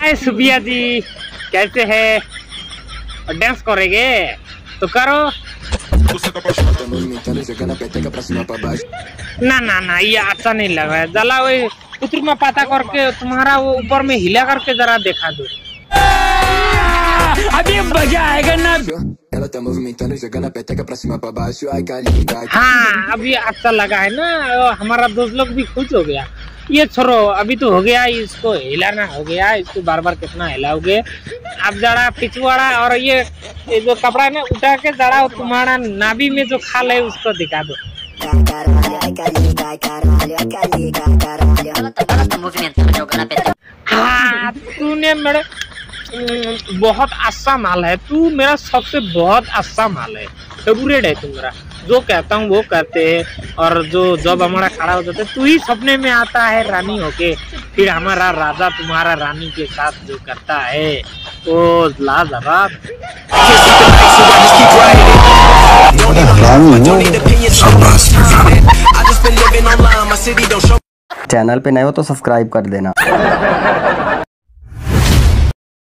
हाय सुबिया जी, कैसे है? डांस करेंगे तो करो। ना ना ना, ये अच्छा नहीं लग रहा है। जला वही पुत्र में पता करके तुम्हारा वो ऊपर में हिला करके जरा देखा दो। अभी मजा आएगा ना। हाँ, अभी अच्छा लगा है ना, हमारा दोस्त लोग भी खुश हो गया। ये छोड़ो, अभी तो हो गया, इसको हिलाना हो गया, इसको बार बार कितना हिलाओगे। अब जरा पिछवाड़ा और ये जो कपड़ा है ना उठा के जरा तुम्हारा नाभि में जो खाल है उसको दिखा दो। हाँ, तूने मेरे बहुत अच्छा माल है, तू मेरा सबसे बहुत अच्छा माल है, फेवरेट है तू मेरा। जो कहता हूँ वो करते हैं, और जो जब हमारा खड़ा हो जाता है तू ही सपने में आता है रानी होके। फिर हमारा राजा तुम्हारा रानी के साथ जो करता है वो लाजवाब। चैनल पे नए हो तो सब्सक्राइब कर देना।